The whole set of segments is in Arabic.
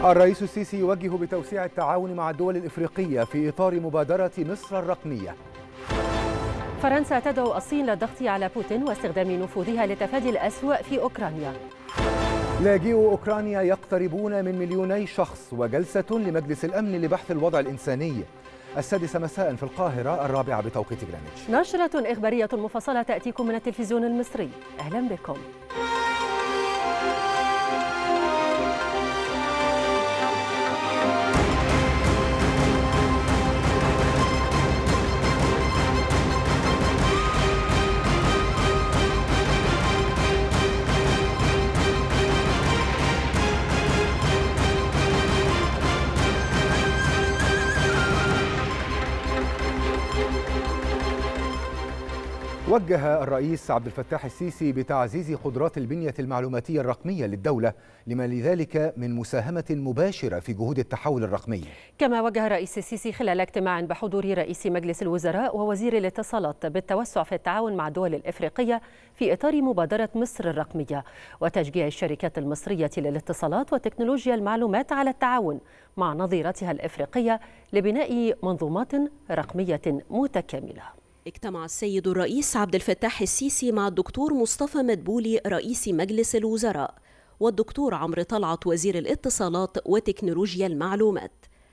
الرئيس السيسي يوجه بتوسيع التعاون مع الدول الإفريقية في إطار مبادرة مصر الرقمية. فرنسا تدعو الصين للضغط على بوتين واستخدام نفوذها لتفادي الأسوأ في أوكرانيا. لاجئو أوكرانيا يقتربون من 2,000,000 شخص، وجلسة لمجلس الأمن لبحث الوضع الإنساني. 6 مساء في القاهرة، 4 بتوقيت جرينتش. نشرة إخبارية مفصلة تأتيكم من التلفزيون المصري. أهلا بكم. وجه الرئيس عبد الفتاح السيسي بتعزيز قدرات البنية المعلوماتية الرقمية للدولة لما لذلك من مساهمة مباشرة في جهود التحول الرقمي. كما وجه الرئيس السيسي خلال اجتماع بحضور رئيس مجلس الوزراء ووزير الاتصالات بالتوسع في التعاون مع الدول الإفريقية في إطار مبادرة مصر الرقمية وتشجيع الشركات المصرية للاتصالات وتكنولوجيا المعلومات على التعاون مع نظيرتها الإفريقية لبناء منظومات رقمية متكاملة. اجتمع السيد الرئيس عبد الفتاح السيسي مع الدكتور مصطفى مدبولي رئيس مجلس الوزراء والدكتور عمرو طلعت وزير الاتصالات وتكنولوجيا المعلومات.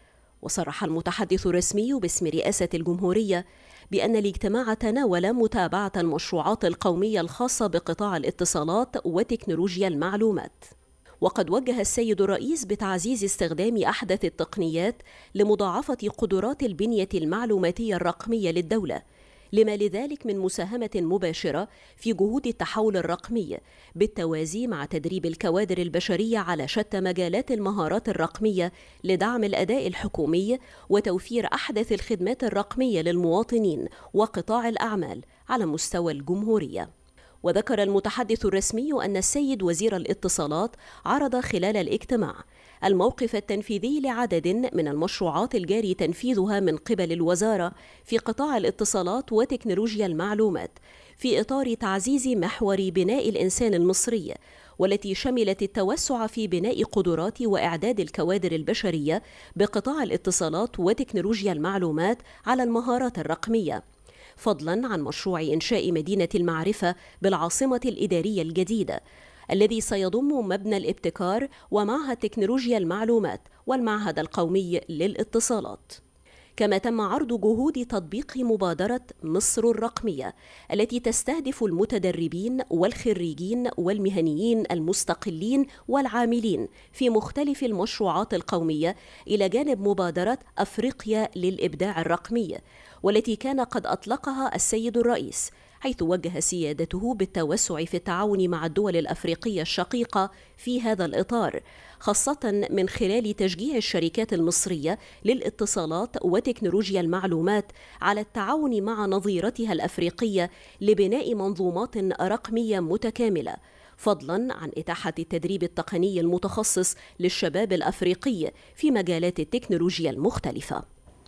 وصرح المتحدث الرسمي باسم رئاسة الجمهورية بأن الاجتماع تناول متابعة المشروعات القومية الخاصة بقطاع الاتصالات وتكنولوجيا المعلومات. وقد وجه السيد الرئيس بتعزيز استخدام أحدث التقنيات لمضاعفة قدرات البنية المعلوماتية الرقمية للدولة لما لذلك من مساهمة مباشرة في جهود التحول الرقمي بالتوازي مع تدريب الكوادر البشرية على شتى مجالات المهارات الرقمية لدعم الأداء الحكومي وتوفير أحدث الخدمات الرقمية للمواطنين وقطاع الأعمال على مستوى الجمهورية. وذكر المتحدث الرسمي أن السيد وزير الاتصالات عرض خلال الاجتماع الموقف التنفيذي لعدد من المشروعات الجاري تنفيذها من قبل الوزارة في قطاع الاتصالات وتكنولوجيا المعلومات في إطار تعزيز محور بناء الإنسان المصري، والتي شملت التوسع في بناء قدرات وإعداد الكوادر البشرية بقطاع الاتصالات وتكنولوجيا المعلومات على المهارات الرقمية، فضلاً عن مشروع إنشاء مدينة المعرفة بالعاصمة الإدارية الجديدة الذي سيضم مبنى الابتكار ومعهد تكنولوجيا المعلومات والمعهد القومي للاتصالات. كما تم عرض جهود تطبيق مبادرة مصر الرقمية التي تستهدف المتدربين والخريجين والمهنيين المستقلين والعاملين في مختلف المشروعات القومية إلى جانب مبادرة أفريقيا للإبداع الرقمي، والتي كان قد أطلقها السيد الرئيس، حيث وجه سيادته بالتوسع في التعاون مع الدول الأفريقية الشقيقة في هذا الإطار، خاصة من خلال تشجيع الشركات المصرية للاتصالات وتكنولوجيا المعلومات على التعاون مع نظيرتها الأفريقية لبناء منظومات رقمية متكاملة، فضلاً عن إتاحة التدريب التقني المتخصص للشباب الأفريقي في مجالات التكنولوجيا المختلفة.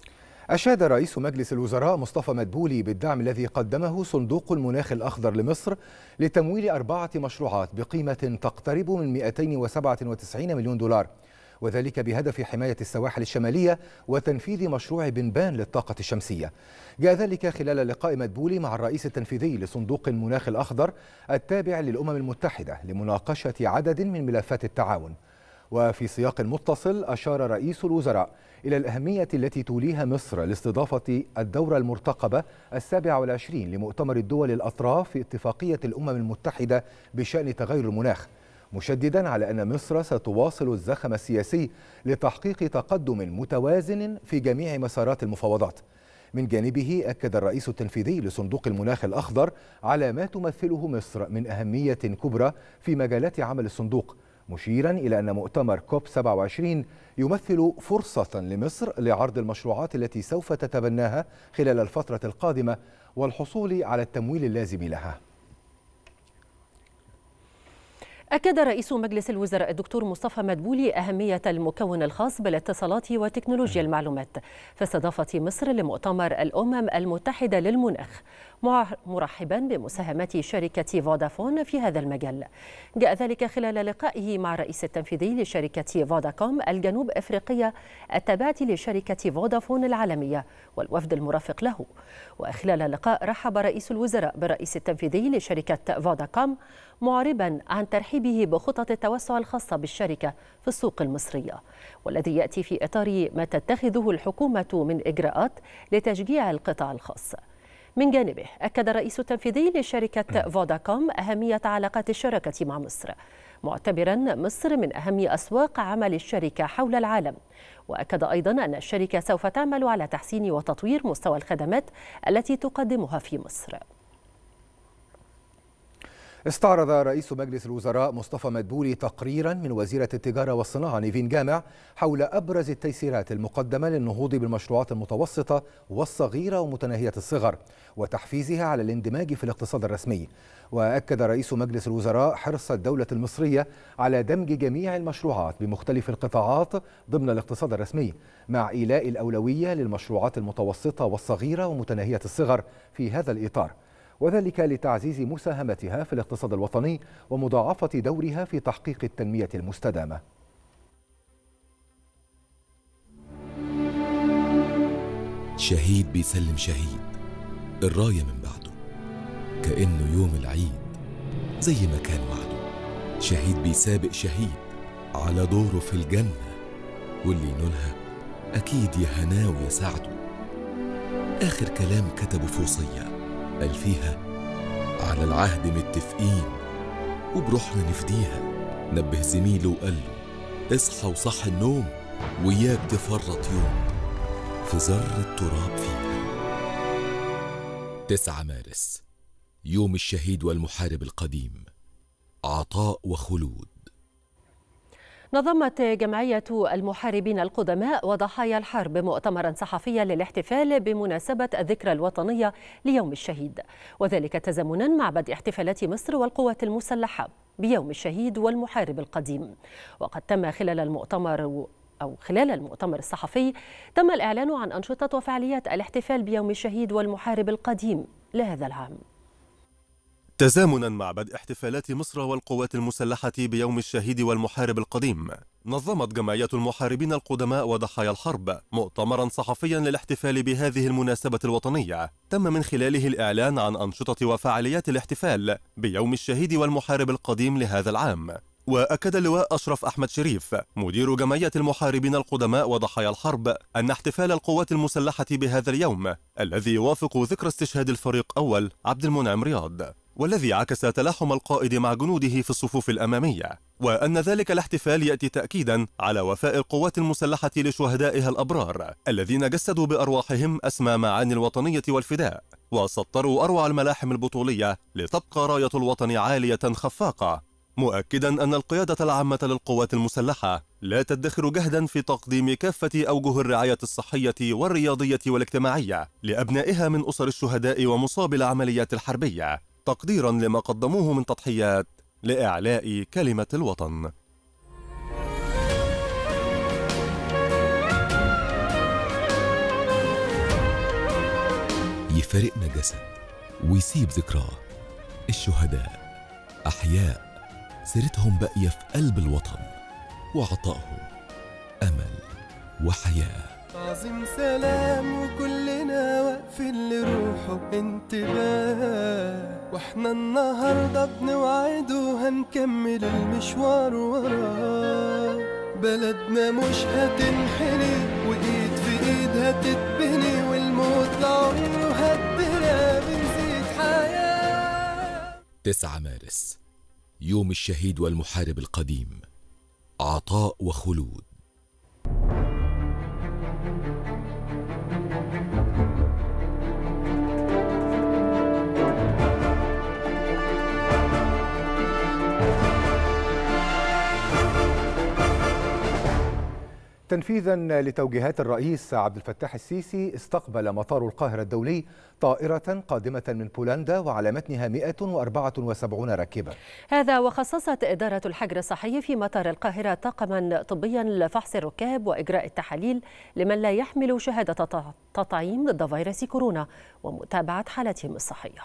أشاد رئيس مجلس الوزراء مصطفى مدبولي بالدعم الذي قدمه صندوق المناخ الأخضر لمصر لتمويل 4 مشروعات بقيمة تقترب من 297 مليون دولار، وذلك بهدف حماية السواحل الشمالية وتنفيذ مشروع بنبان للطاقة الشمسية. جاء ذلك خلال لقاء مدبولي مع الرئيس التنفيذي لصندوق المناخ الأخضر التابع للأمم المتحدة لمناقشة عدد من ملفات التعاون. وفي سياق متصل أشار رئيس الوزراء إلى الأهمية التي توليها مصر لاستضافة الدورة المرتقبة 27 لمؤتمر الدول الأطراف في اتفاقية الأمم المتحدة بشأن تغير المناخ، مشددا على أن مصر ستواصل الزخم السياسي لتحقيق تقدم متوازن في جميع مسارات المفاوضات. من جانبه أكد الرئيس التنفيذي لصندوق المناخ الأخضر على ما تمثله مصر من أهمية كبرى في مجالات عمل الصندوق، مشيرا إلى أن مؤتمر كوب 27 يمثل فرصة لمصر لعرض المشروعات التي سوف تتبناها خلال الفترة القادمة والحصول على التمويل اللازم لها. أكد رئيس مجلس الوزراء الدكتور مصطفى مدبولي أهمية المكون الخاص بالاتصالات وتكنولوجيا المعلومات في استضافة مصر لمؤتمر الأمم المتحدة للمناخ، مرحبا بمساهمة شركة فودافون في هذا المجال. جاء ذلك خلال لقائه مع الرئيس التنفيذي لشركة فوداكوم الجنوب أفريقية التابعة لشركة فودافون العالمية والوفد المرافق له. وخلال اللقاء رحب رئيس الوزراء بالرئيس التنفيذي لشركة فوداكوم معربا عن ترحيبه بخطط التوسع الخاصة بالشركة في السوق المصرية، والذي يأتي في إطار ما تتخذه الحكومة من إجراءات لتشجيع القطاع الخاص. من جانبه أكد الرئيس التنفيذي لشركة فوداكوم أهمية علاقات الشراكة مع مصر، معتبرا مصر من أهم أسواق عمل الشركة حول العالم. وأكد أيضا أن الشركة سوف تعمل على تحسين وتطوير مستوى الخدمات التي تقدمها في مصر. استعرض رئيس مجلس الوزراء مصطفى مدبولي تقريرا من وزيرة التجارة والصناعة نيفين جامع حول أبرز التيسيرات المقدمة للنهوض بالمشروعات المتوسطة والصغيرة ومتناهية الصغر وتحفيزها على الاندماج في الاقتصاد الرسمي. وأكد رئيس مجلس الوزراء حرص الدولة المصرية على دمج جميع المشروعات بمختلف القطاعات ضمن الاقتصاد الرسمي، مع إيلاء الأولوية للمشروعات المتوسطة والصغيرة ومتناهية الصغر في هذا الإطار، وذلك لتعزيز مساهمتها في الاقتصاد الوطني ومضاعفة دورها في تحقيق التنمية المستدامة. شهيد بيسلم شهيد، الراية من بعده كأنه يوم العيد زي ما كان وعده. شهيد بيسابق شهيد على دوره في الجنة، واللي ينولها أكيد يا هناه ويا سعده. آخر كلام كتبه في وصية قال فيها على العهد متفقين وبروحنا نفديها. نبه زميله وقال له اصحى وصح النوم وياك تفرط يوم في ذرة تراب فيها. 9 مارس يوم الشهيد والمحارب القديم، عطاء وخلود. نظمت جمعية المحاربين القدماء وضحايا الحرب مؤتمرا صحفيا للاحتفال بمناسبة الذكرى الوطنية ليوم الشهيد، وذلك تزامنا مع بدء احتفالات مصر والقوات المسلحة بيوم الشهيد والمحارب القديم. وقد تم خلال المؤتمر الصحفي تم الإعلان عن أنشطة وفعاليات الاحتفال بيوم الشهيد والمحارب القديم لهذا العام. تزامنا مع بدء احتفالات مصر والقوات المسلحة بيوم الشهيد والمحارب القديم، نظمت جمعية المحاربين القدماء وضحايا الحرب مؤتمرا صحفيا للاحتفال بهذه المناسبة الوطنية، تم من خلاله الإعلان عن أنشطة وفعاليات الاحتفال بيوم الشهيد والمحارب القديم لهذا العام. وأكد اللواء أشرف أحمد شريف مدير جمعية المحاربين القدماء وضحايا الحرب أن احتفال القوات المسلحة بهذا اليوم الذي يوافق ذكرى استشهاد الفريق أول عبد المنعم رياض، والذي عكس تلاحم القائد مع جنوده في الصفوف الأمامية، وأن ذلك الاحتفال يأتي تأكيدا على وفاء القوات المسلحة لشهدائها الأبرار الذين جسدوا بأرواحهم أسمى معاني الوطنية والفداء، وسطروا أروع الملاحم البطولية لتبقى راية الوطن عالية خفاقة، مؤكدا أن القيادة العامة للقوات المسلحة لا تدخر جهدا في تقديم كافة أوجه الرعاية الصحية والرياضية والاجتماعية لأبنائها من أسر الشهداء ومصاب العمليات الحربية، تقديرا لما قدموه من تضحيات لإعلاء كلمة الوطن. يفارقنا جسد ويسيب ذكراه، الشهداء أحياء سيرتهم باقية في قلب الوطن، وعطائهم أمل وحياة. عظيم سلام وكلنا واقفين لروحه انتباه، واحنا النهارده بنوعد وهنكمل المشوار وراه. بلدنا مش هتنحني وإيد في إيد هتتبني، والموت لعمره هدنا بنزيد حياة. 9 مارس يوم الشهيد والمحارب القديم، عطاء وخلود. تنفيذا لتوجيهات الرئيس عبد الفتاح السيسي، استقبل مطار القاهرة الدولي طائرة قادمة من بولندا وعلى متنها 174 راكبا. هذا وخصصت إدارة الحجر الصحي في مطار القاهرة طاقما طبيا لفحص الركاب وإجراء التحاليل لمن لا يحمل شهادة تطعيم ضد فيروس كورونا ومتابعة حالتهم الصحية.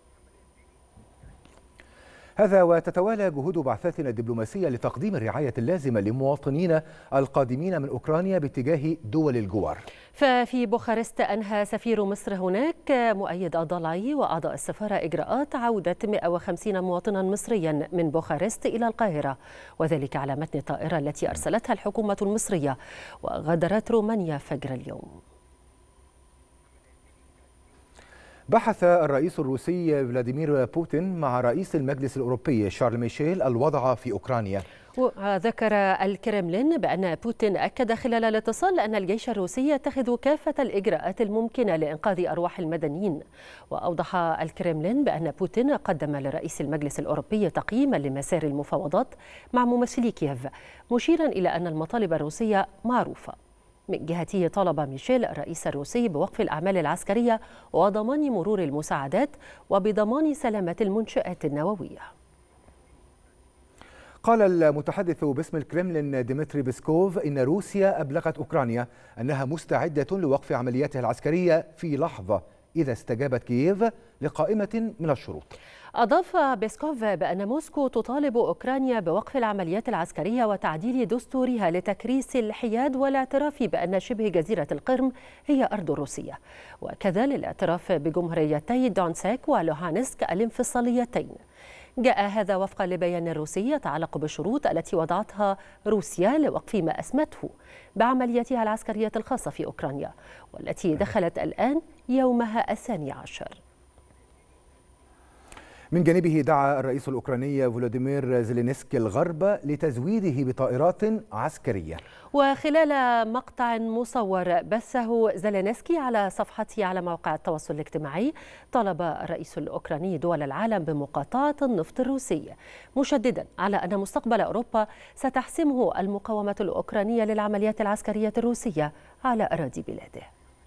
هذا وتتوالى جهود بعثاتنا الدبلوماسية لتقديم الرعاية اللازمة لمواطنينا القادمين من أوكرانيا باتجاه دول الجوار. ففي بوخارست أنهى سفير مصر هناك مؤيد الضلعي وأعضاء السفارة إجراءات عودة 150 مواطنا مصريا من بوخارست إلى القاهرة، وذلك على متن الطائرة التي أرسلتها الحكومة المصرية وغادرت رومانيا فجر اليوم. بحث الرئيس الروسي فلاديمير بوتين مع رئيس المجلس الأوروبي شارل ميشيل الوضع في أوكرانيا. وذكر الكرملين بأن بوتين أكد خلال الاتصال أن الجيش الروسي يتخذ كافة الإجراءات الممكنة لإنقاذ أرواح المدنيين. وأوضح الكرملين بأن بوتين قدم لرئيس المجلس الأوروبي تقييما لمسار المفاوضات مع ممثلي كييف، مشيرا إلى أن المطالب الروسية معروفة. من جهته طالب ميشيل الرئيس الروسي بوقف الأعمال العسكرية وضمان مرور المساعدات وبضمان سلامة المنشآت النووية. قال المتحدث باسم الكرملين ديمتري بيسكوف إن روسيا أبلغت أوكرانيا أنها مستعدة لوقف عملياتها العسكرية في لحظة إذا استجابت كييف لقائمة من الشروط. أضاف بيسكوف بأن موسكو تطالب أوكرانيا بوقف العمليات العسكرية وتعديل دستورها لتكريس الحياد والاعتراف بأن شبه جزيرة القرم هي أرض روسية، وكذا الاعتراف بجمهوريتي دونسك ولوهانسك الانفصاليتين. جاء هذا وفقا لبيان روسي يتعلق بالشروط التي وضعتها روسيا لوقف ما أسمته بعملياتها العسكرية الخاصة في أوكرانيا، والتي دخلت الآن يومها 12. من جانبه دعا الرئيس الأوكراني فولوديمير زيلينسكي الغرب لتزويده بطائرات عسكرية. وخلال مقطع مصور بثه زيلينسكي على صفحته على مواقع التواصل الاجتماعي، طلب الرئيس الأوكراني دول العالم بمقاطعة النفط الروسي، مشددا على أن مستقبل أوروبا ستحسمه المقاومة الأوكرانية للعمليات العسكرية الروسية على أراضي بلاده.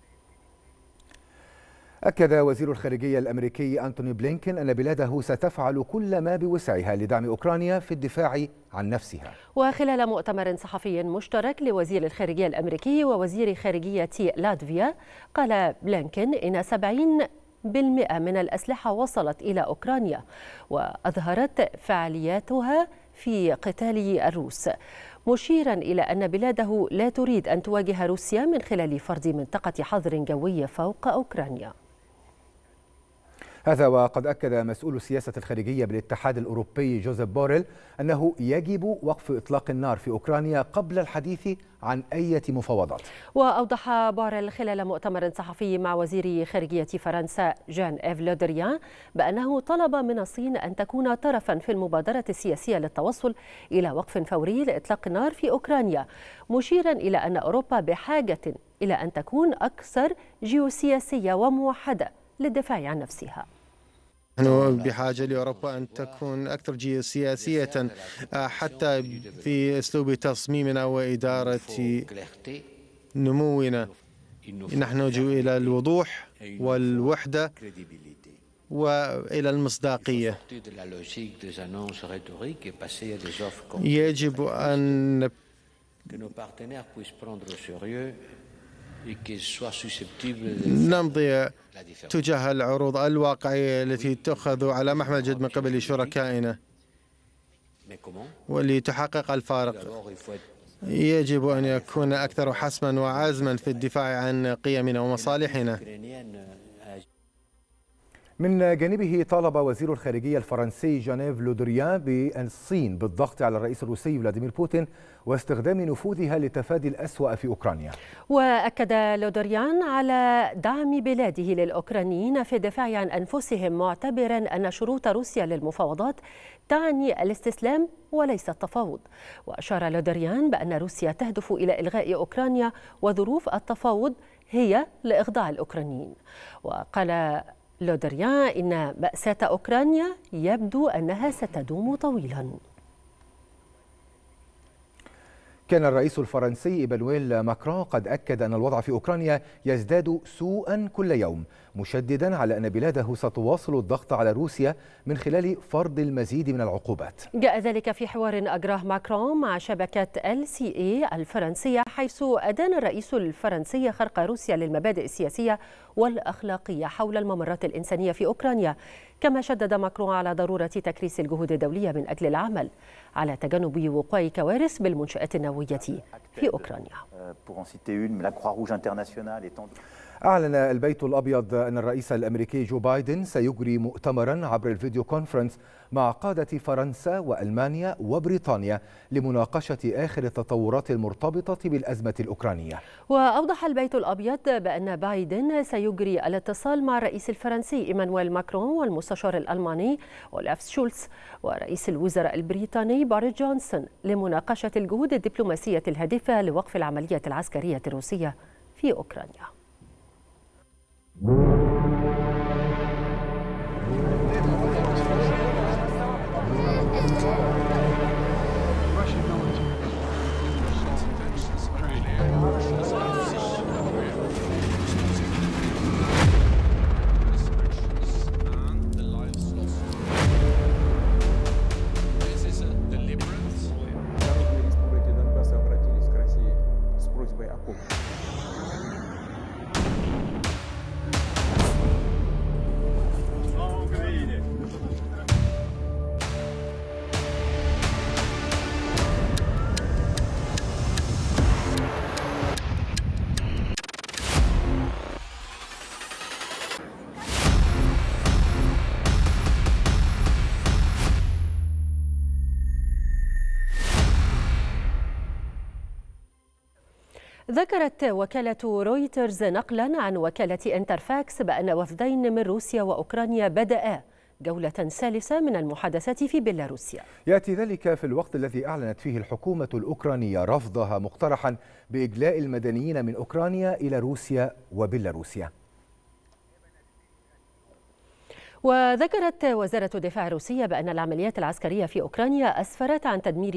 أكد وزير الخارجية الأمريكي أنتوني بلينكين أن بلاده ستفعل كل ما بوسعها لدعم أوكرانيا في الدفاع عن نفسها. وخلال مؤتمر صحفي مشترك لوزير الخارجية الأمريكي ووزير خارجية لاتفيا، قال بلينكين إن 70% من الأسلحة وصلت إلى أوكرانيا وأظهرت فعالياتها في قتال الروس، مشيرا إلى أن بلاده لا تريد أن تواجه روسيا من خلال فرض منطقة حظر جوي فوق أوكرانيا. هذا وقد أكد مسؤول السياسة الخارجية بالاتحاد الأوروبي جوزيف بوريل أنه يجب وقف إطلاق النار في أوكرانيا قبل الحديث عن أي مفاوضات. وأوضح بوريل خلال مؤتمر صحفي مع وزير خارجية فرنسا جان إيف لو دريان بأنه طلب من الصين أن تكون طرفا في المبادرة السياسية للتوصل إلى وقف فوري لإطلاق النار في أوكرانيا، مشيرا إلى أن أوروبا بحاجة إلى أن تكون أكثر جيوسياسية وموحدة للدفاع عن نفسها. نحن بحاجة لأوروبا أن تكون أكثر جيوسياسية حتى في أسلوب تصميمنا وإدارة نمونا. نحن نجو إلى الوضوح والوحدة وإلى المصداقية. يجب أن نمضي تجاه العروض الواقعية التي تؤخذ على محمل الجد من قبل شركائنا واللي تحقق الفارق. يجب أن يكون أكثر حسما وعزما في الدفاع عن قيمنا ومصالحنا. من جانبه طالب وزير الخارجية الفرنسي جانيف لو دريان بالصين بالضغط على الرئيس الروسي فلاديمير بوتين واستخدام نفوذها لتفادي الأسوأ في أوكرانيا. وأكد لو دريان على دعم بلاده للأوكرانيين في الدفاع عن أنفسهم، معتبرا أن شروط روسيا للمفاوضات تعني الاستسلام وليس التفاوض. وأشار لو دريان بأن روسيا تهدف إلى إلغاء أوكرانيا وظروف التفاوض هي لإخضاع الأوكرانيين. وقال لو دريان إن مأساة أوكرانيا يبدو أنها ستدوم طويلا. كان الرئيس الفرنسي إيمانويل ماكرون قد أكد أن الوضع في أوكرانيا يزداد سوءا كل يوم، مشددا على أن بلاده ستواصل الضغط على روسيا من خلال فرض المزيد من العقوبات. جاء ذلك في حوار أجراه ماكرون مع شبكة LCA الفرنسية، حيث أدان الرئيس الفرنسي خرق روسيا للمبادئ السياسية والأخلاقية حول الممرات الإنسانية في أوكرانيا. كما شدد ماكرون على ضرورة تكريس الجهود الدولية من أجل العمل على تجنب وقوع كوارث بالمنشآت النووية في أوكرانيا. أعلن البيت الأبيض أن الرئيس الأمريكي جو بايدن سيجري مؤتمرا عبر الفيديو كونفرنس مع قادة فرنسا وألمانيا وبريطانيا لمناقشة آخر التطورات المرتبطة بالأزمة الأوكرانية. وأوضح البيت الأبيض بأن بايدن سيجري الاتصال مع الرئيس الفرنسي إيمانويل ماكرون والمستشار الألماني أولاف شولتز ورئيس الوزراء البريطاني بوريس جونسون لمناقشة الجهود الدبلوماسية الهادفة لوقف العملية العسكرية الروسية في أوكرانيا. ذكرت وكالة رويترز نقلا عن وكالة انترفاكس بأن وفدين من روسيا وأوكرانيا بدأا جولة ثالثة من المحادثات في بيلاروسيا. يأتي ذلك في الوقت الذي أعلنت فيه الحكومة الأوكرانية رفضها مقترحا بإجلاء المدنيين من أوكرانيا إلى روسيا وبيلاروسيا. وذكرت وزارة الدفاع الروسية بأن العمليات العسكرية في أوكرانيا أسفرت عن تدمير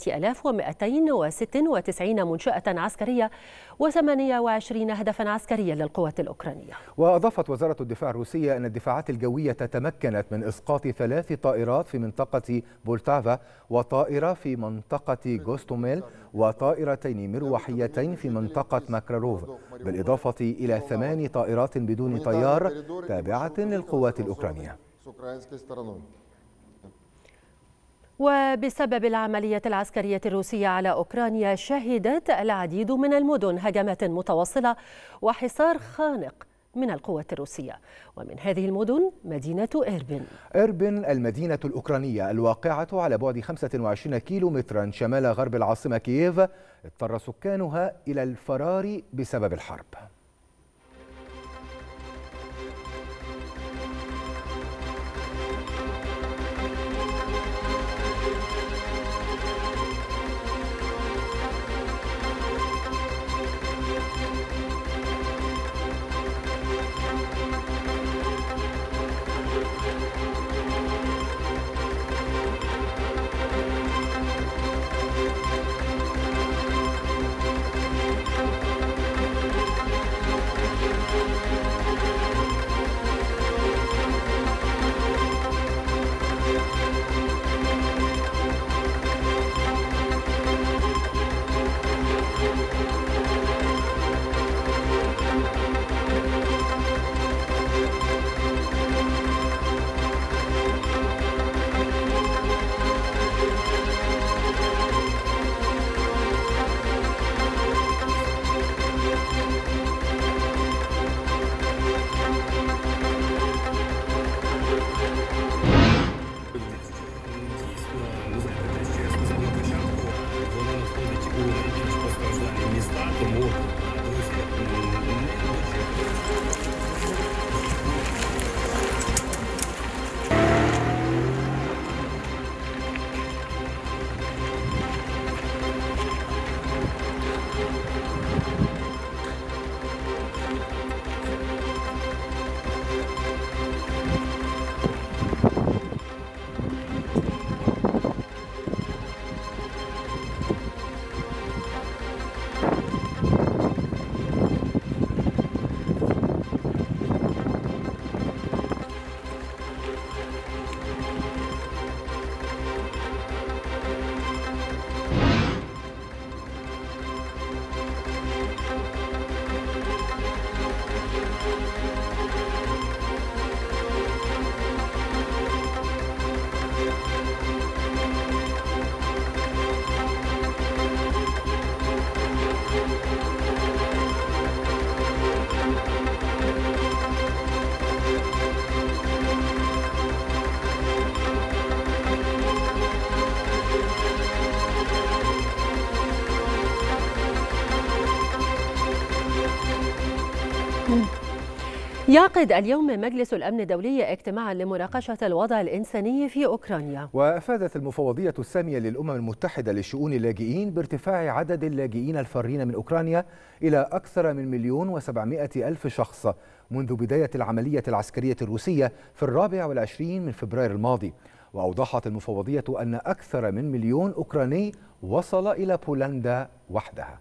3296 منشأة عسكرية و28 هدفا عسكريا للقوات الأوكرانية. وأضافت وزارة الدفاع الروسية أن الدفاعات الجوية تمكنت من إسقاط 3 طائرات في منطقة بولتافا وطائرة في منطقة غوستوميل وطائرتين مروحيتين في منطقة ماكراروف، بالإضافة إلى 8 طائرات بدون طيار تابعة للقوات الأوكرانية. وبسبب العملية العسكرية الروسية على أوكرانيا شهدت العديد من المدن هجمات متواصلة وحصار خانق من القوات الروسية، ومن هذه المدن مدينة إربن المدينة الأوكرانية الواقعة على بعد 25 كيلومترا شمال غرب العاصمة كييف اضطر سكانها إلى الفرار بسبب الحرب. يعقد اليوم مجلس الأمن الدولي اجتماعا لمناقشة الوضع الإنساني في أوكرانيا. وأفادت المفوضية السامية للأمم المتحدة لشؤون اللاجئين بارتفاع عدد اللاجئين الفارين من أوكرانيا إلى أكثر من 1,700,000 شخص منذ بداية العملية العسكرية الروسية في 24 من فبراير الماضي. وأوضحت المفوضية أن أكثر من 1,000,000 أوكراني وصل إلى بولندا وحدها.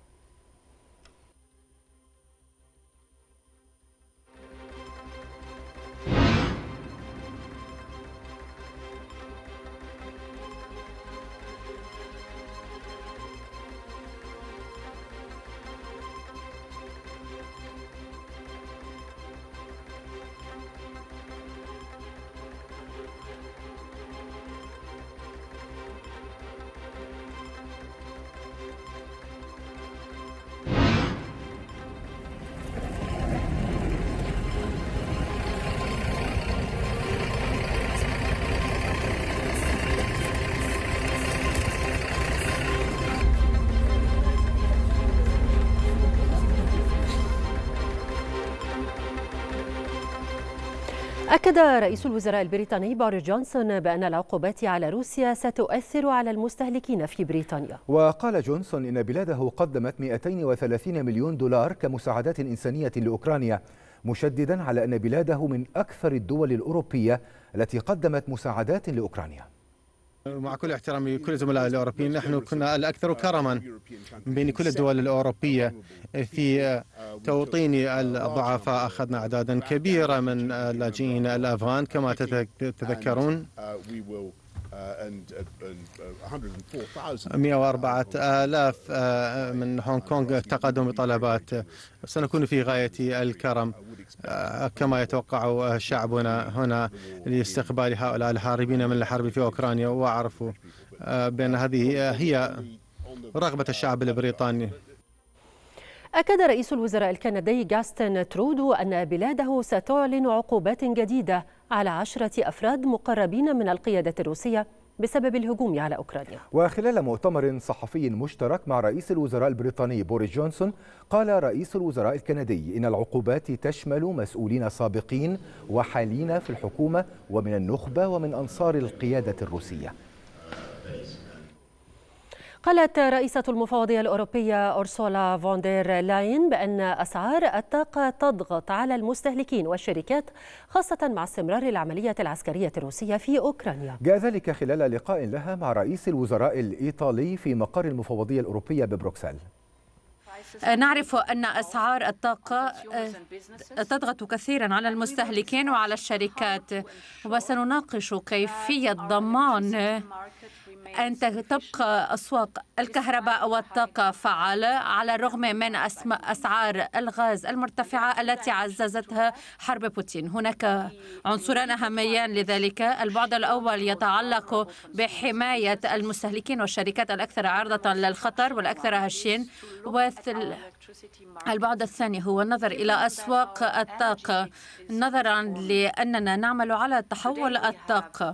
أكد رئيس الوزراء البريطاني بوريس جونسون بأن العقوبات على روسيا ستؤثر على المستهلكين في بريطانيا. وقال جونسون إن بلاده قدمت 230 مليون دولار كمساعدات إنسانية لأوكرانيا، مشددا على أن بلاده من أكثر الدول الأوروبية التي قدمت مساعدات لأوكرانيا. مع كل احترامي لكل الزملاء الأوروبيين، نحن كنا الأكثر كرما بين كل الدول الأوروبية في توطين الضعفاء. أخذنا أعدادا كبيرة من اللاجئين الأفغان كما تتذكرون، 104,000 من هونغ كونغ التقدم بطلبات. سنكون في غاية الكرم كما يتوقع شعبنا هنا لاستقبال هؤلاء الهاربين من الحرب في أوكرانيا، وأعرفوا بأن هذه هي رغبة الشعب البريطاني. أكد رئيس الوزراء الكندي جاستن ترودو أن بلاده ستعلن عقوبات جديدة على 10 أفراد مقربين من القيادة الروسية بسبب الهجوم على أوكرانيا. وخلال مؤتمر صحفي مشترك مع رئيس الوزراء البريطاني بوريس جونسون، قال رئيس الوزراء الكندي إن العقوبات تشمل مسؤولين سابقين وحالين في الحكومة ومن النخبة ومن أنصار القيادة الروسية. قالت رئيسة المفوضية الأوروبية أورسولا فون دير لاين بأن أسعار الطاقة تضغط على المستهلكين والشركات، خاصة مع استمرار العملية العسكرية الروسية في أوكرانيا. جاء ذلك خلال لقاء لها مع رئيس الوزراء الإيطالي في مقر المفوضية الأوروبية ببروكسل. نعرف أن أسعار الطاقة تضغط كثيرا على المستهلكين وعلى الشركات، وسنناقش كيفية ضمان أن تبقى أسواق الكهرباء والطاقة فعالة على الرغم من أسعار الغاز المرتفعة التي عززتها حرب بوتين. هناك عنصران هاميان لذلك. البعد الأول يتعلق بحماية المستهلكين والشركات الأكثر عرضة للخطر والأكثر هشين، البعد الثاني هو النظر إلى أسواق الطاقة نظرا لأننا نعمل على تحول الطاقة.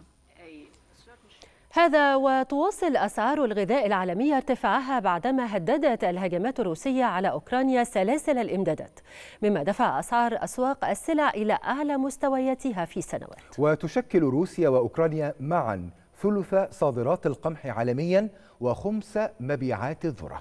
هذا وتواصل أسعار الغذاء العالمية ارتفاعها بعدما هددت الهجمات الروسية على أوكرانيا سلاسل الإمدادات، مما دفع أسعار أسواق السلع إلى أعلى مستوياتها في سنوات. وتشكل روسيا وأوكرانيا معا ثلث صادرات القمح عالميا وخمس مبيعات الذرة.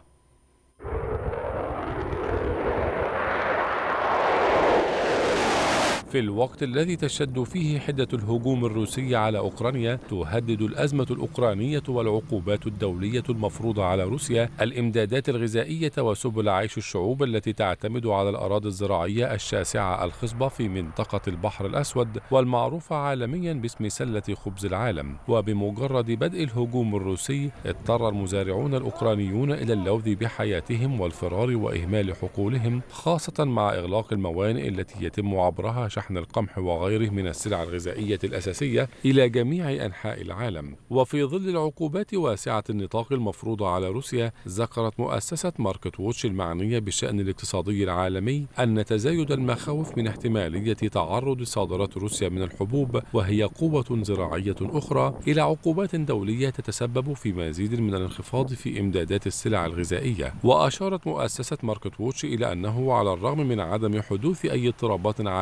في الوقت الذي تشتد فيه حدة الهجوم الروسي على أوكرانيا، تهدد الأزمة الأوكرانية والعقوبات الدولية المفروضة على روسيا الإمدادات الغذائية وسبل عيش الشعوب التي تعتمد على الأراضي الزراعية الشاسعة الخصبة في منطقة البحر الأسود والمعروفة عالميا باسم سلة خبز العالم. وبمجرد بدء الهجوم الروسي اضطر المزارعون الأوكرانيون إلى اللوذ بحياتهم والفرار وإهمال حقولهم، خاصة مع إغلاق الموانئ التي يتم عبرها شحن القمح وغيره من السلع الغذائية الأساسية إلى جميع أنحاء العالم. وفي ظل العقوبات واسعة النطاق المفروضة على روسيا، ذكرت مؤسسة ماركت ووتش المعنية بالشأن الاقتصادي العالمي أن تزايد المخاوف من احتمالية تعرض صادرات روسيا من الحبوب، وهي قوة زراعية أخرى، إلى عقوبات دولية تتسبب في مزيد من الانخفاض في إمدادات السلع الغذائية. وأشارت مؤسسة ماركت ووتش إلى أنه على الرغم من عدم حدوث أي اضطرابات عالمية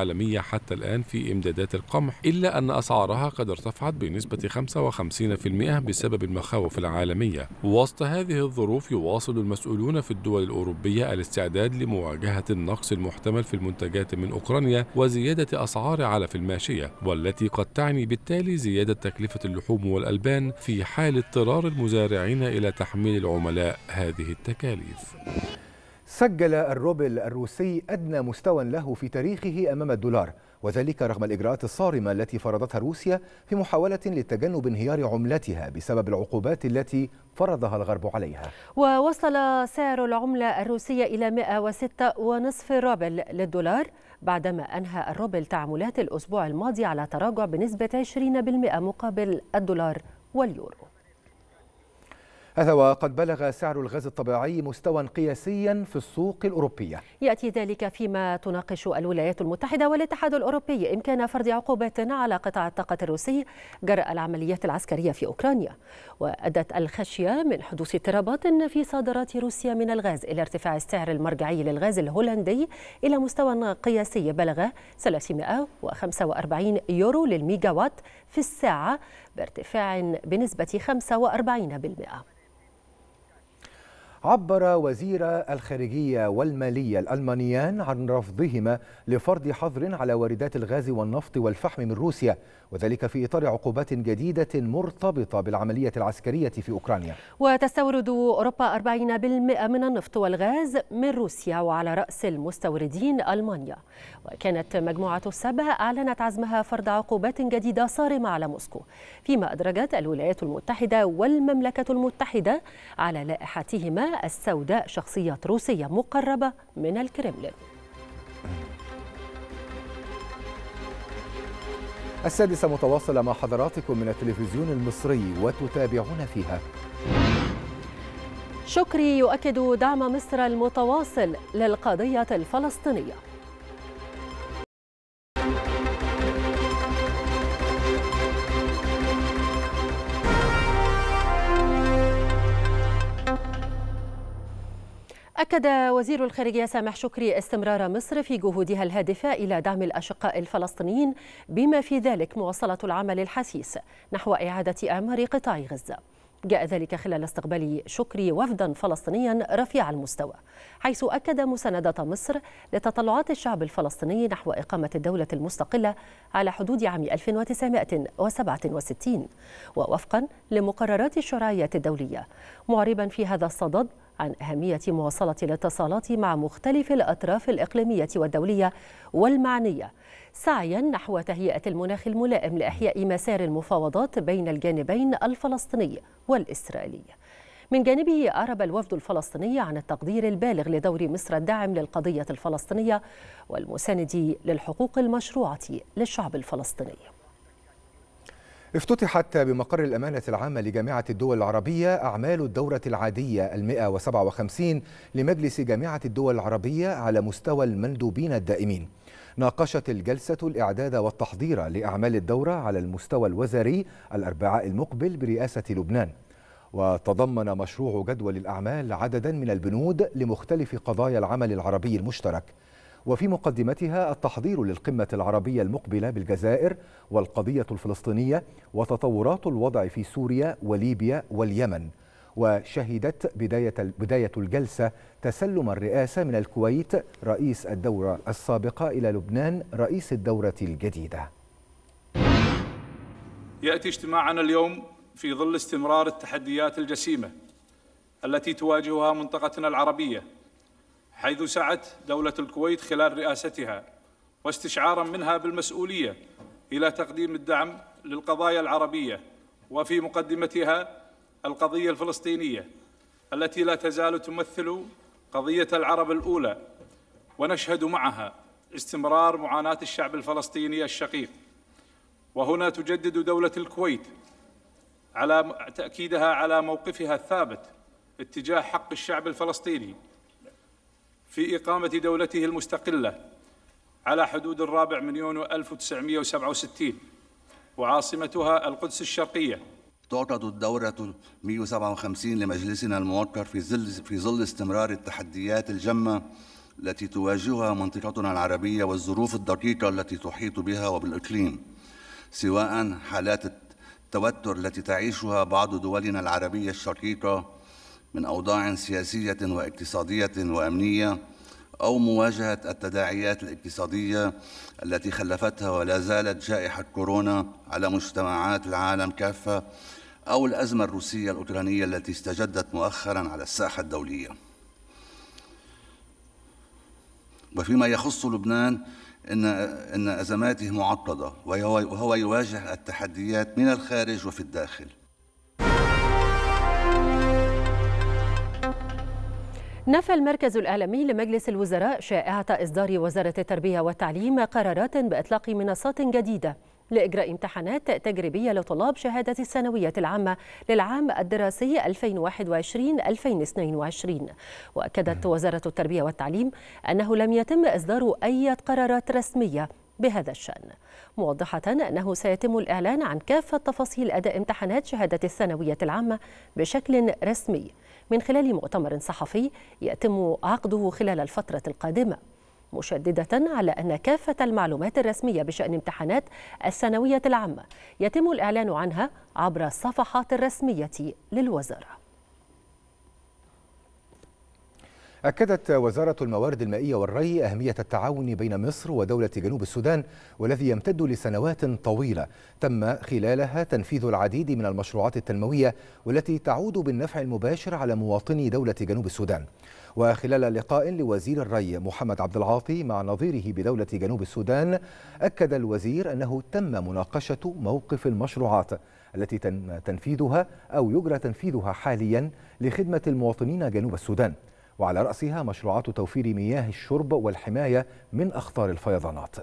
حتى الآن في إمدادات القمح، إلا أن أسعارها قد ارتفعت بنسبة 55% بسبب المخاوف العالمية. وسط هذه الظروف يواصل المسؤولون في الدول الأوروبية الاستعداد لمواجهة النقص المحتمل في المنتجات من أوكرانيا وزيادة أسعار علف الماشية، والتي قد تعني بالتالي زيادة تكلفة اللحوم والألبان في حال اضطرار المزارعين إلى تحميل العملاء هذه التكاليف. سجل الروبل الروسي أدنى مستوى له في تاريخه أمام الدولار، وذلك رغم الإجراءات الصارمة التي فرضتها روسيا في محاولة لتجنب انهيار عملتها بسبب العقوبات التي فرضها الغرب عليها. ووصل سعر العملة الروسية إلى 106.5 روبل للدولار بعدما أنهى الروبل تعاملات الأسبوع الماضي على تراجع بنسبة 20% مقابل الدولار واليورو. هذا وقد بلغ سعر الغاز الطبيعي مستوى قياسيا في السوق الأوروبية. يأتي ذلك فيما تناقش الولايات المتحدة والاتحاد الأوروبي إمكان فرض عقوبات على قطاع الطاقة الروسي جراء العمليات العسكرية في أوكرانيا. وأدت الخشية من حدوث اضطرابات في صادرات روسيا من الغاز إلى ارتفاع السعر المرجعي للغاز الهولندي إلى مستوى قياسي بلغ 345 يورو للميجاوات في الساعة، بارتفاع بنسبة 45%. عبر وزير الخارجية والمالية الألمانيان عن رفضهما لفرض حظر على واردات الغاز والنفط والفحم من روسيا، وذلك في إطار عقوبات جديدة مرتبطة بالعملية العسكرية في أوكرانيا. وتستورد أوروبا 40% من النفط والغاز من روسيا، وعلى رأس المستوردين ألمانيا. وكانت مجموعة السبع أعلنت عزمها فرض عقوبات جديدة صارمة على موسكو، فيما أدرجت الولايات المتحدة والمملكة المتحدة على لائحتهما السوداء شخصيات روسية مقربة من الكرملين. 6 متواصلة مع حضراتكم من التلفزيون المصري وتتابعون فيها. شكري يؤكد دعم مصر المتواصل للقضية الفلسطينية. أكد وزير الخارجية سامح شكري استمرار مصر في جهودها الهادفة إلى دعم الأشقاء الفلسطينيين، بما في ذلك مواصلة العمل الحثيث نحو إعادة إعمار قطاع غزة. جاء ذلك خلال استقبال شكري وفدا فلسطينيا رفيع المستوى، حيث أكد مساندة مصر لتطلعات الشعب الفلسطيني نحو إقامة الدولة المستقلة على حدود عام 1967 ووفقا لمقررات الشرعية الدولية، معربا في هذا الصدد عن أهمية مواصلة الاتصالات مع مختلف الأطراف الإقليمية والدولية والمعنية، سعيا نحو تهيئة المناخ الملائم لإحياء مسار المفاوضات بين الجانبين الفلسطيني والإسرائيلي. من جانبه أعرب الوفد الفلسطيني عن التقدير البالغ لدور مصر الداعم للقضية الفلسطينية والمساند للحقوق المشروعة للشعب الفلسطيني. افتتحت بمقر الأمانة العامة لجامعة الدول العربية أعمال الدورة العادية 157 لمجلس جامعة الدول العربية على مستوى المندوبين الدائمين. ناقشت الجلسة الإعداد والتحضير لأعمال الدورة على المستوى الوزاري الأربعاء المقبل برئاسة لبنان، وتضمن مشروع جدول الأعمال عددا من البنود لمختلف قضايا العمل العربي المشترك، وفي مقدمتها التحضير للقمة العربية المقبلة بالجزائر والقضية الفلسطينية وتطورات الوضع في سوريا وليبيا واليمن. وشهدت بداية الجلسة تسلم الرئاسة من الكويت رئيس الدورة السابقة إلى لبنان رئيس الدورة الجديدة. يأتي اجتماعنا اليوم في ظل استمرار التحديات الجسيمة التي تواجهها منطقتنا العربية، حيث سعت دولة الكويت خلال رئاستها واستشعارا منها بالمسؤولية إلى تقديم الدعم للقضايا العربية، وفي مقدمتها القضية الفلسطينية التي لا تزال تمثل قضية العرب الأولى، ونشهد معها استمرار معاناة الشعب الفلسطيني الشقيق. وهنا تجدد دولة الكويت على تأكيدها على موقفها الثابت اتجاه حق الشعب الفلسطيني في إقامة دولته المستقلة على حدود 4 يونيو 1967 وعاصمتها القدس الشرقية. تعقد الدورة 157 لمجلسنا الموقر في ظل استمرار التحديات الجمة التي تواجهها منطقتنا العربية والظروف الدقيقة التي تحيط بها وبالإقليم، سواء حالات التوتر التي تعيشها بعض دولنا العربية الشقيقة من أوضاع سياسية واقتصادية وأمنية، أو مواجهة التداعيات الاقتصادية التي خلفتها ولا زالت جائحة كورونا على مجتمعات العالم كافة، أو الأزمة الروسية الأوكرانية التي استجدت مؤخراً على الساحة الدولية. وفيما يخص لبنان إن أزماته معقدة، وهو يواجه التحديات من الخارج وفي الداخل. نفى المركز الإعلامي لمجلس الوزراء شائعة إصدار وزارة التربية والتعليم قرارات بإطلاق منصات جديدة لإجراء امتحانات تجريبية لطلاب شهادة الثانوية العامة للعام الدراسي 2021-2022. وأكدت وزارة التربية والتعليم أنه لم يتم إصدار أي قرارات رسمية بهذا الشأن، موضحة أنه سيتم الإعلان عن كافة تفاصيل أداء امتحانات شهادة الثانوية العامة بشكل رسمي من خلال مؤتمر صحفي يتم عقده خلال الفترة القادمة، مشددة على أن كافة المعلومات الرسمية بشأن امتحانات الثانوية العامة يتم الإعلان عنها عبر الصفحات الرسمية للوزارة. أكدت وزارة الموارد المائية والري أهمية التعاون بين مصر ودولة جنوب السودان، والذي يمتد لسنوات طويلة تم خلالها تنفيذ العديد من المشروعات التنموية والتي تعود بالنفع المباشر على مواطني دولة جنوب السودان. وخلال لقاء لوزير الري محمد عبد العاطي مع نظيره بدولة جنوب السودان، أكد الوزير أنه تم مناقشة موقف المشروعات التي تم تنفيذها أو يجرى تنفيذها حاليا لخدمة المواطنين جنوب السودان، وعلى رأسها مشروعات توفير مياه الشرب والحماية من أخطار الفيضانات.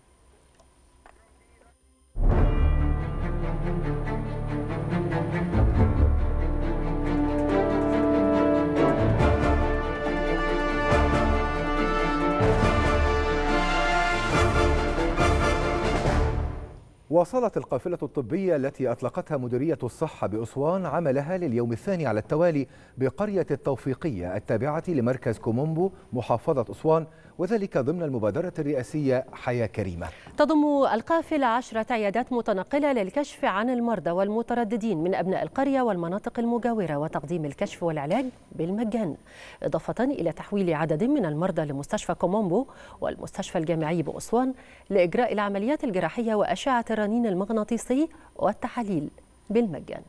واصلت القافلة الطبية التي أطلقتها مديرية الصحة بأسوان عملها لليوم الثاني على التوالي بقرية التوفيقية التابعة لمركز كومومبو محافظة أسوان، وذلك ضمن المبادرة الرئاسية حياة كريمة. تضم القافلة 10 عيادات متنقلة للكشف عن المرضى والمترددين من أبناء القرية والمناطق المجاورة وتقديم الكشف والعلاج بالمجان، إضافة إلى تحويل عدد من المرضى لمستشفى كومومبو والمستشفى الجامعي بأسوان لإجراء العمليات الجراحية وأشعة الرنين المغناطيسي والتحاليل بالمجان.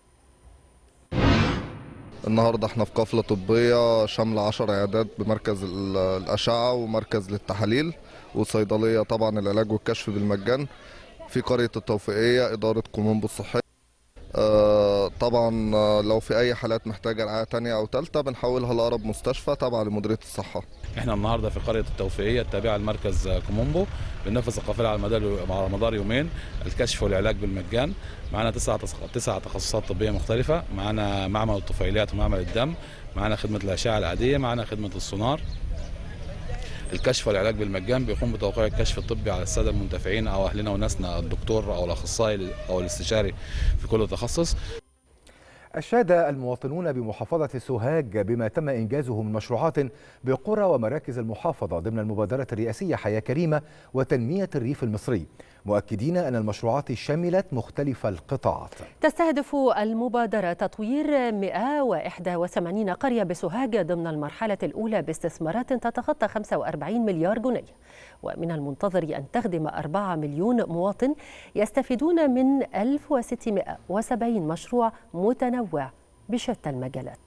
النهارده احنا في قافلة طبية شاملة 10 عيادات بمركز الأشعة ومركز للتحاليل وصيدلية طبعا العلاج والكشف بالمجان في قرية التوفيقية إدارة كومومبو الصحية. طبعا لو في أي حالات محتاجة رعاية تانية أو تالتة بنحولها لأقرب مستشفى تبع لمديرية الصحة. احنا النهارده في قرية التوفيقية التابعة لمركز كومومبو بننفذ القافلة على مدار يومين الكشف والعلاج بالمجان. معانا تسع تخصصات طبية مختلفة، معانا معمل الطفيليات ومعمل الدم، معانا خدمة الأشعة العادية، معانا خدمة السونار. الكشف والعلاج بالمجان بيقوم بتوقيع الكشف الطبي على السادة المنتفعين أو أهلنا وناسنا، الدكتور أو الأخصائي أو الاستشاري في كل تخصص. أشاد المواطنون بمحافظة سوهاج بما تم إنجازه من مشروعات بقرى ومراكز المحافظة ضمن المبادرة الرئاسية حياة كريمة وتنمية الريف المصري، مؤكدين أن المشروعات شملت مختلف القطاعات. تستهدف المبادرة تطوير 181 قرية بسوهاج ضمن المرحلة الأولى باستثمارات تتخطى 45 مليار جنيه، ومن المنتظر أن تخدم 4 مليون مواطن يستفيدون من 1670 مشروع متنوع بشتى المجالات.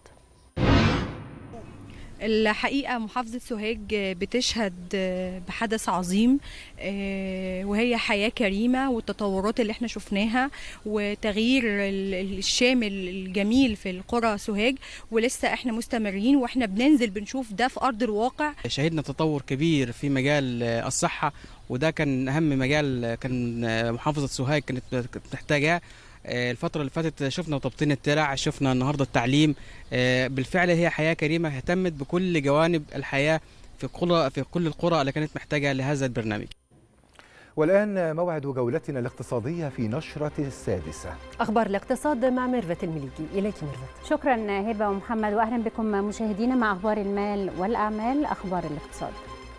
الحقيقة محافظة سوهاج بتشهد بحدث عظيم وهي حياة كريمة، والتطورات اللي احنا شفناها وتغيير الشامل الجميل في القرى سوهاج، ولسه احنا مستمرين واحنا بننزل بنشوف ده في أرض الواقع. شهدنا تطور كبير في مجال الصحة، وده كان أهم مجال كان محافظة سوهاج كانت محتاجاه. الفترة اللي فاتت شفنا تبطين الترع، شفنا النهارده التعليم. بالفعل هي حياة كريمة اهتمت بكل جوانب الحياة في كل القرى اللي كانت محتاجة لهذا البرنامج. والآن موعد جولتنا الاقتصادية في نشرة السادسة. أخبار الاقتصاد مع ميرفت المليجي. إليك ميرفت. شكرا هبة ومحمد، وأهلا بكم مشاهدينا مع أخبار المال والأعمال. أخبار الاقتصاد.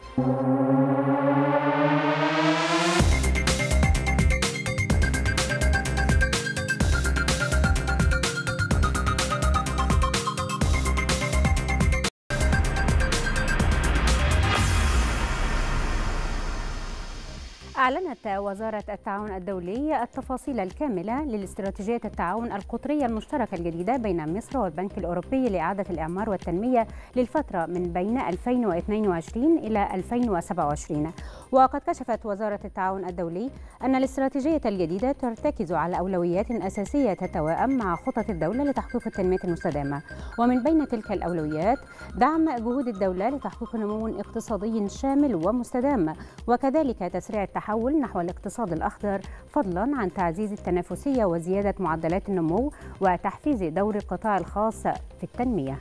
أعلنت وزارة التعاون الدولي التفاصيل الكاملة للاستراتيجية التعاون القطرية المشتركة الجديدة بين مصر والبنك الأوروبي لإعادة الإعمار والتنمية للفترة من بين 2022 إلى 2027. وقد كشفت وزارة التعاون الدولي أن الاستراتيجية الجديدة ترتكز على أولويات أساسية تتوائم مع خطط الدولة لتحقيق التنمية المستدامة، ومن بين تلك الأولويات دعم جهود الدولة لتحقيق نمو اقتصادي شامل ومستدام، وكذلك تسريع التحول نحو الاقتصاد الأخضر، فضلا عن تعزيز التنافسية وزيادة معدلات النمو وتحفيز دور القطاع الخاص في التنمية.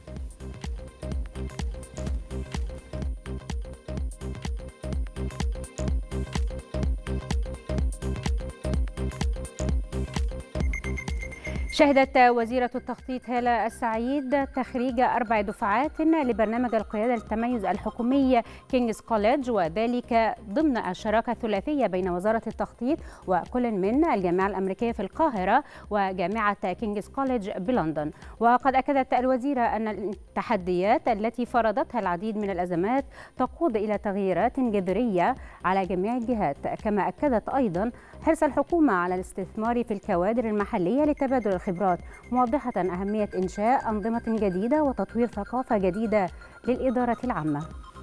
شهدت وزيرة التخطيط هالة السعيد تخريج 4 دفعات لبرنامج القيادة للتميز الحكومي كينجز كوليدج، وذلك ضمن الشراكة الثلاثية بين وزارة التخطيط وكل من الجامعة الأمريكية في القاهرة وجامعة كينجز كوليدج بلندن. وقد أكدت الوزيرة أن التحديات التي فرضتها العديد من الأزمات تقود إلى تغييرات جذرية على جميع الجهات، كما أكدت أيضا حرص الحكومة على الاستثمار في الكوادر المحلية لتبادل الخبرات، موضحة أهمية إنشاء أنظمة جديدة وتطوير ثقافة جديدة للإدارة العامة.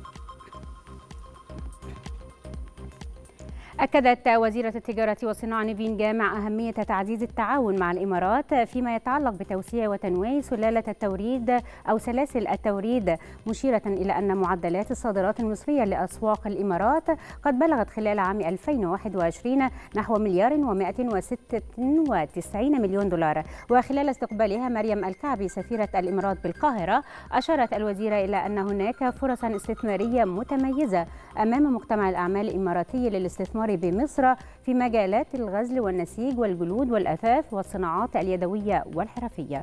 أكدت وزيرة التجارة والصناعة نيفين جامع أهمية تعزيز التعاون مع الإمارات فيما يتعلق بتوسيع وتنويع سلالة التوريد أو سلاسل التوريد، مشيرة إلى أن معدلات الصادرات المصرية لأسواق الإمارات قد بلغت خلال عام 2021 نحو $1,196 مليون. وخلال استقبالها مريم الكعبي سفيرة الإمارات بالقاهرة، أشارت الوزيرة إلى أن هناك فرصا استثمارية متميزة أمام مجتمع الأعمال الإماراتي للاستثمار بمصر في مجالات الغزل والنسيج والجلود والأثاث والصناعات اليدوية والحرفية.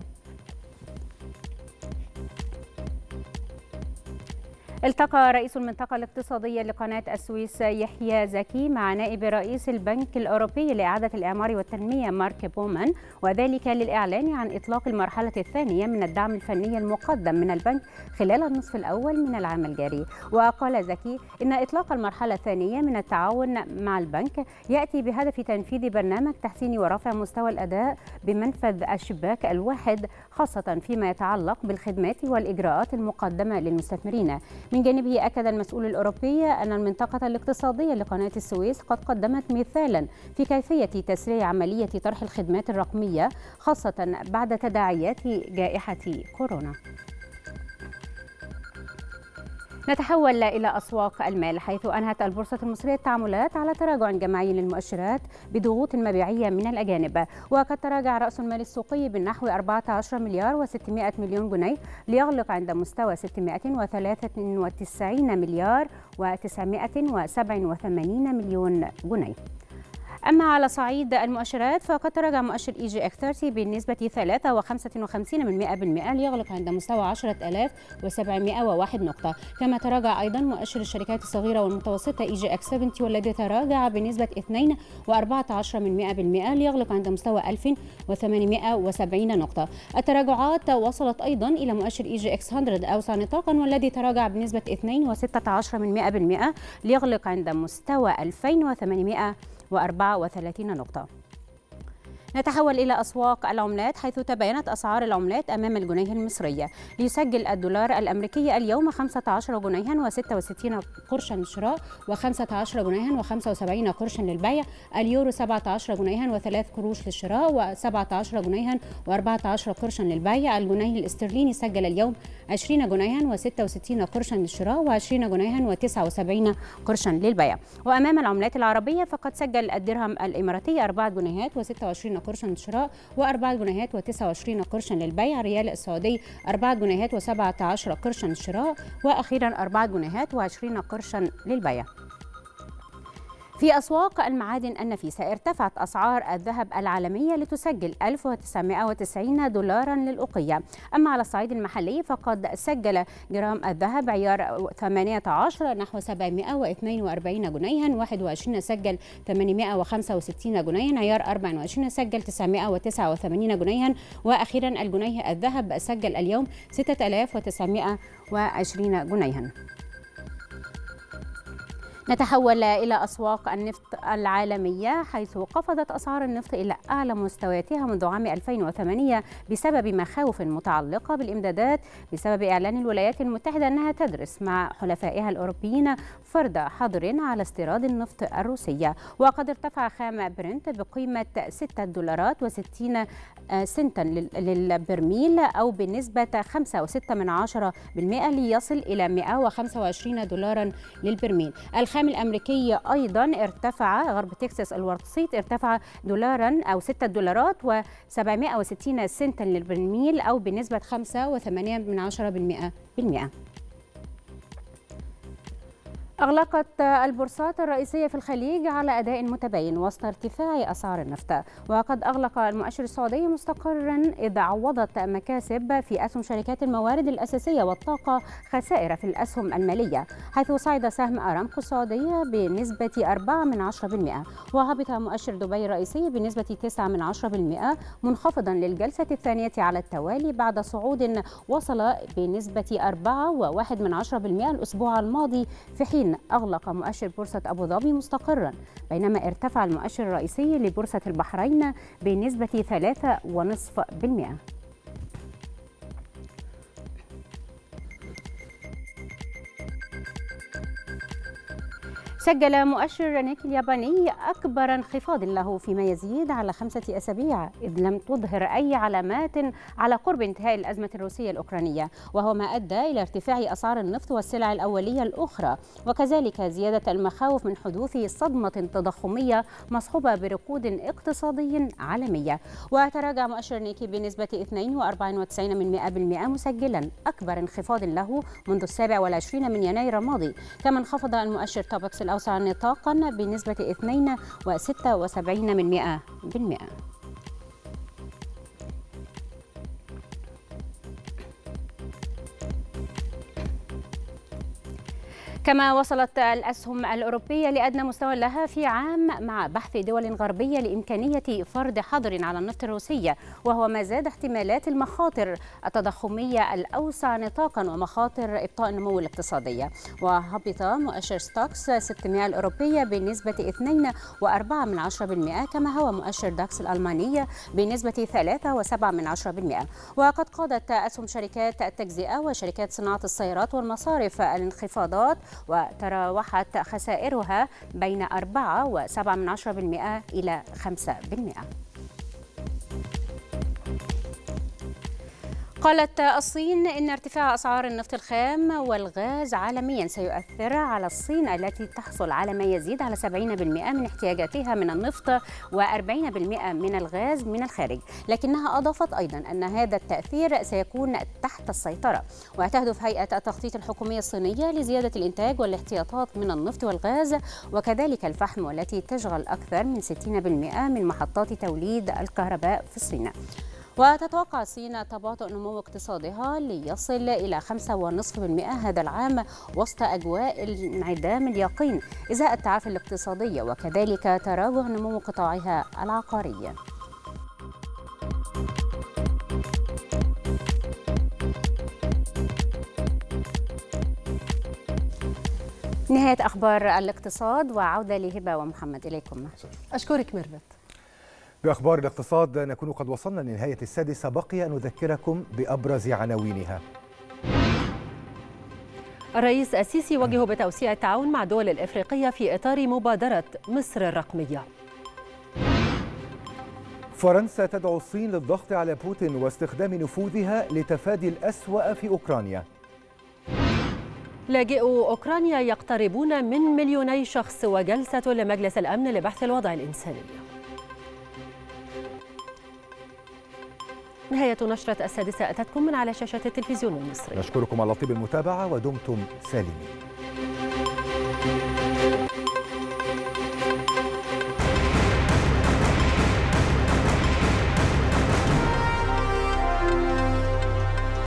التقى رئيس المنطقة الاقتصادية لقناة السويس يحيى زكي مع نائب رئيس البنك الأوروبي لإعادة الإعمار والتنمية مارك بومان، وذلك للإعلان عن إطلاق المرحلة الثانية من الدعم الفني المقدم من البنك خلال النصف الأول من العام الجاري. وقال زكي إن إطلاق المرحلة الثانية من التعاون مع البنك يأتي بهدف تنفيذ برنامج تحسين ورفع مستوى الأداء بمنفذ الشباك الواحد، خاصة فيما يتعلق بالخدمات والإجراءات المقدمة للمستثمرين. من جانبه أكد المسؤول الأوروبي أن المنطقة الاقتصادية لقناة السويس قد قدمت مثالا في كيفية تسريع عملية طرح الخدمات الرقمية، خاصة بعد تداعيات جائحة كورونا. نتحول إلى أسواق المال، حيث أنهت البورصة المصرية التعاملات على تراجع جماعي للمؤشرات بضغوط مبيعية من الأجانب. وقد تراجع رأس المال السوقي بنحو 14 مليار و600 مليون جنيه ليغلق عند مستوى 693 مليار و987 مليون جنيه. أما على صعيد المؤشرات فقد تراجع مؤشر EGX 30 بنسبة 3.55% ليغلق عند مستوى 10,701 نقطة، كما تراجع أيضا مؤشر الشركات الصغيرة والمتوسطة EGX 70 والذي تراجع بنسبة 2.14% ليغلق عند مستوى 1,870 نقطة. التراجعات وصلت أيضا إلى مؤشر EGX 100 أوسع نطاقا والذي تراجع بنسبة 2.16% ليغلق عند مستوى 2,834 نقطة. نتحول إلى أسواق العملات، حيث تباينت أسعار العملات أمام الجنيه المصري. ليسجل الدولار الأمريكي اليوم 15 جنيها و66 قرشا للشراء و15 جنيها و75 قرشا للبيع. اليورو 17 جنيها و3 قروش للشراء و17 جنيها و14 قرشا للبيع. الجنيه الاسترليني سجل اليوم 20 جنيها و66 قرشا للشراء و20 جنيها و79 قرشا للبيع. وأمام العملات العربية فقد سجل الدرهم الإماراتي 4 جنيهات و26 قرشا للشراء و4 جنيهات و29 قرشا للبيع. الريال السعودي 4 جنيهات و17 قرشا للشراء، وأخيرا 4 جنيهات و20 قرشا للبيع. في أسواق المعادن النفيسة ارتفعت أسعار الذهب العالمية لتسجل 1990 دولارا للأوقية. أما على الصعيد المحلي فقد سجل جرام الذهب عيار 18 نحو 742 جنيها، 21 سجل 865 جنيها، عيار 24 سجل 989 جنيها، وأخيرا الجنيه الذهب سجل اليوم 6920 جنيها. نتحول إلى أسواق النفط العالمية، حيث قفزت أسعار النفط إلى أعلى مستوياتها منذ عام 2008 بسبب مخاوف متعلقة بالإمدادات بسبب إعلان الولايات المتحدة أنها تدرس مع حلفائها الأوروبيين فرض حظر على استيراد النفط الروسي. وقد ارتفع خام برنت بقيمة 6 دولارات و60 سنتا للبرميل أو بنسبة 5.6% ليصل إلى 125 دولارا للبرميل. الخام الأمريكي أيضا ارتفع، غرب تكساس الوسيط ارتفع دولارا أو 6 دولارات و760 سنتا للبرميل أو بنسبة 5.8%. أغلقت البورصات الرئيسية في الخليج على أداء متباين وسط ارتفاع أسعار النفط. وقد أغلق المؤشر السعودي مستقرا إذ عوضت مكاسب في أسهم شركات الموارد الأساسية والطاقة خسائر في الأسهم المالية، حيث صعد سهم أرامكو السعودية بنسبة 4%، وهبط مؤشر دبي الرئيسي بنسبة 9%، منخفضا للجلسة الثانية على التوالي بعد صعود وصل بنسبة 4.1% الأسبوع الماضي، في حين أغلق مؤشر بورصة أبو ظبي مستقرا، بينما ارتفع المؤشر الرئيسي لبورصة البحرين بنسبة 3.5%. سجل مؤشر نيكي الياباني أكبر انخفاض له فيما يزيد على 5 أسابيع، إذ لم تظهر أي علامات على قرب انتهاء الأزمة الروسية الأوكرانية، وهو ما أدى إلى ارتفاع أسعار النفط والسلع الأولية الأخرى، وكذلك زيادة المخاوف من حدوث صدمة تضخمية مصحوبة بركود اقتصادي عالمية. وتراجع مؤشر نيكي بنسبة 2.94% مسجلا أكبر انخفاض له منذ 27 من يناير الماضي. كما انخفض المؤشر توبكس الأوسع نطاقا بنسبة 2.76%. كما وصلت الأسهم الأوروبية لأدنى مستوى لها في عام مع بحث دول غربية لإمكانية فرض حظر على النفط الروسي، وهو ما زاد احتمالات المخاطر التضخمية الأوسع نطاقا ومخاطر إبطاء النمو الاقتصادي. وهبط مؤشر ستوكس 600 الأوروبية بنسبة 2.4%، كما هو مؤشر داكس الألماني بنسبة 3.7%. وقد قادت أسهم شركات التجزئة وشركات صناعة السيارات والمصارف الانخفاضات، وتراوحت خسائرها بين 4.7% إلى 5%. قالت الصين إن ارتفاع أسعار النفط الخام والغاز عالميا سيؤثر على الصين التي تحصل على ما يزيد على 70% من احتياجاتها من النفط و40% من الغاز من الخارج، لكنها أضافت أيضا أن هذا التأثير سيكون تحت السيطرة. وتهدف هيئة التخطيط الحكومية الصينية لزيادة الإنتاج والاحتياطات من النفط والغاز وكذلك الفحم، والتي تشغل أكثر من 60% من محطات توليد الكهرباء في الصين. وتتوقع الصين تباطؤ نمو اقتصادها ليصل إلى 5.5% هذا العام وسط أجواء انعدام اليقين إزاء التعافي الاقتصادي وكذلك تراجع نمو قطاعها العقاري. نهاية أخبار الاقتصاد، وعودة لهبة ومحمد إليكم. أشكرك ميرفت. بأخبار الاقتصاد نكون قد وصلنا لنهاية السادسة، بقي أن نذكركم بأبرز عناوينها. الرئيس السيسي وجه بتوسيع التعاون مع الدول الإفريقية في إطار مبادرة مصر الرقمية. فرنسا تدعو الصين للضغط على بوتين واستخدام نفوذها لتفادي الأسوأ في أوكرانيا. لاجئو أوكرانيا يقتربون من 2,000,000 شخص وجلسة لمجلس الأمن لبحث الوضع الإنساني. نهاية نشرة السادسة أتتكم من على شاشة التلفزيون المصري. نشكركم على طيب المتابعة ودمتم سالمين.